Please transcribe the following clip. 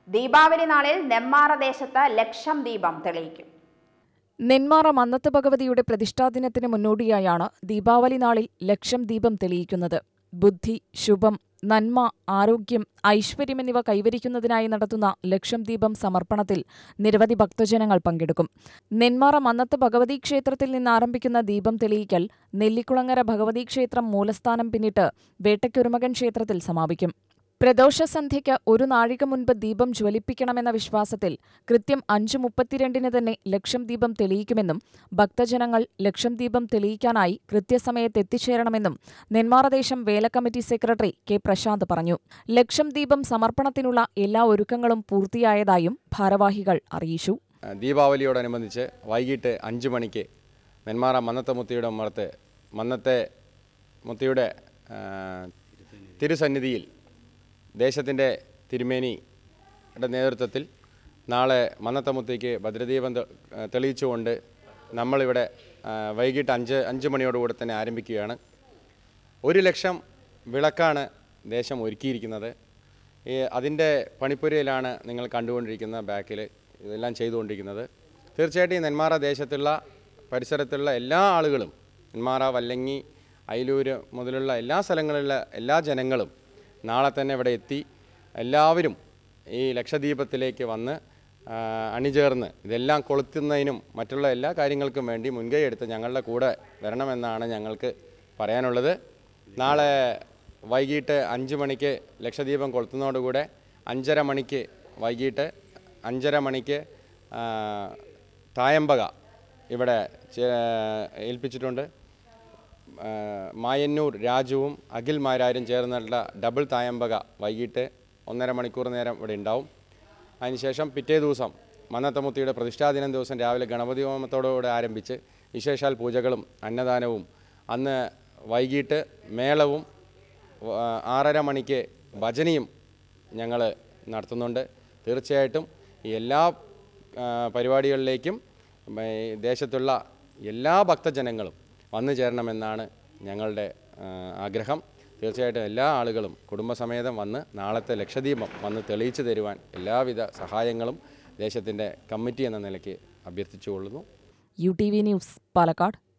ദീപാവലി നാളിൽ നെന്മാറ ദേശത്ത് ലക്ഷം ദീപം തെളിയിക്കും. നെന്മാറ മന്നത്ത് ഭഗവതിയുടെ പ്രതിഷ്ഠാദിനത്തിന് മുന്നോടിയായാണ് ദീപാവലി നാളിൽ ലക്ഷം ദീപം തെളിയിക്കുന്നത്. ബുദ്ധി, ശുഭം, നന്മ, ആരോഗ്യം, ഐശ്വര്യം എന്നിവ കൈവരിക്കുന്നതിനായി നടത്തുന്ന ലക്ഷം ദീപം സമർപ്പണത്തിൽ നിരവധി ഭക്തജനങ്ങൾ പങ്കെടുക്കും. നെന്മാറ മന്നത്ത് ഭഗവതി ക്ഷേത്രത്തിൽ നിന്ന് ആരംഭിക്കുന്ന ദീപം തെളിയിക്കൽ നെല്ലിക്കുളങ്ങര ഭഗവതി ക്ഷേത്രം മൂലസ്ഥാനം പിന്നിട്ട് വേട്ടയ്ക്കൊരുമകൻ ക്ഷേത്രത്തിൽ സമാപിക്കും. പ്രദോഷസന്ധ്യയ്ക്ക് ഒരു നാഴിക മുൻപ് ദീപം ജ്വലിപ്പിക്കണമെന്ന വിശ്വാസത്തിൽ കൃത്യം 5:32 തന്നെ ലക്ഷം ദീപം തെളിയിക്കുമെന്നും ഭക്തജനങ്ങൾ ലക്ഷം ദീപം തെളിയിക്കാനായി കൃത്യസമയത്ത് എത്തിച്ചേരണമെന്നും നെന്മാറദേശം വേലക്കമ്മിറ്റി സെക്രട്ടറി കെ പ്രശാന്ത് പറഞ്ഞു. ലക്ഷം ദീപം സമർപ്പണത്തിനുള്ള എല്ലാ ഒരുക്കങ്ങളും പൂർത്തിയായതായും ഭാരവാഹികൾ അറിയിച്ചു. ദീപാവലിയോടനുബന്ധിച്ച് വൈകിട്ട് 5 മണിക്ക് നെന്മാറ മന്നത്തെ മുത്തിയുടെ തിരുസന്നിധിയിൽ ദേശത്തിൻ്റെ തിരുമേനിയുടെ നേതൃത്വത്തിൽ നാളെ മന്നത്തെ മുത്തിക്ക് ഭദ്രദീപം തെളിയിച്ചുകൊണ്ട് നമ്മളിവിടെ വൈകിട്ട് 5 മണിയോടുകൂടെ തന്നെ ആരംഭിക്കുകയാണ്. 1 ലക്ഷം വിളക്കാണ് ദേശം ഒരുക്കിയിരിക്കുന്നത്. അതിൻ്റെ പണിപ്പുരയിലാണ് നിങ്ങൾ കണ്ടുകൊണ്ടിരിക്കുന്ന ബാക്കിൽ ഇതെല്ലാം ചെയ്തുകൊണ്ടിരിക്കുന്നത്. തീർച്ചയായിട്ടും ഈ നെന്മാറ ദേശത്തുള്ള പരിസരത്തുള്ള എല്ലാ ആളുകളും, നെന്മാറ, വല്ലങ്ങി, അയിലൂര് മുതലുള്ള എല്ലാ സ്ഥലങ്ങളിലുള്ള എല്ലാ ജനങ്ങളും നാളെ തന്നെ ഇവിടെ എത്തി എല്ലാവരും ഈ ലക്ഷദീപത്തിലേക്ക് വന്ന് അണിചേർന്ന് ഇതെല്ലാം കൊളുത്തുന്നതിനും മറ്റുള്ള എല്ലാ കാര്യങ്ങൾക്കും വേണ്ടി മുൻകൈ എടുത്ത് ഞങ്ങളുടെ കൂടെ വരണമെന്നാണ് ഞങ്ങൾക്ക് പറയാനുള്ളത്. നാളെ വൈകിട്ട് 5 മണിക്ക് ലക്ഷദീപം കൊളുത്തുന്നതോടുകൂടെ 5:30 മണിക്ക് വൈകിട്ട് 5:30 മണിക്ക് തായമ്പക ഇവിടെ ഏൽപ്പിച്ചിട്ടുണ്ട്. മായന്നൂർ രാജുവും അഖിൽ മാരാരും ചേർന്നുള്ള ഡബിൾ തായമ്പക വൈകിട്ട് 1.5 മണിക്കൂർ നേരം ഇവിടെ ഉണ്ടാവും. അതിനുശേഷം പിറ്റേ ദിവസം മന്നത്തെ മുത്തിയുടെ പ്രതിഷ്ഠാദിനം ദിവസം രാവിലെ ഗണപതി ഹോമത്തോടുകൂടെ ആരംഭിച്ച് വിശേഷാൽ പൂജകളും അന്നദാനവും, അന്ന് വൈകിട്ട് മേളവും 6:30 മണിക്ക് ഭജനയും ഞങ്ങൾ നടത്തുന്നുണ്ട്. തീർച്ചയായിട്ടും ഈ എല്ലാ പരിപാടികളിലേക്കും ദേശത്തുള്ള എല്ലാ ഭക്തജനങ്ങളും വന്നു ചേരണമെന്നാണ് ഞങ്ങളുടെ ആഗ്രഹം. തീർച്ചയായിട്ടും എല്ലാ ആളുകളും കുടുംബസമേതം വന്ന് നാളത്തെ ലക്ഷദീപം വന്ന് തെളിയിച്ചു തരുവാൻ എല്ലാവിധ സഹായങ്ങളും ദേശത്തിൻ്റെ കമ്മിറ്റി എന്ന നിലയ്ക്ക് അഭ്യർത്ഥിച്ചുകൊള്ളുന്നു. UTV news, Palakkad.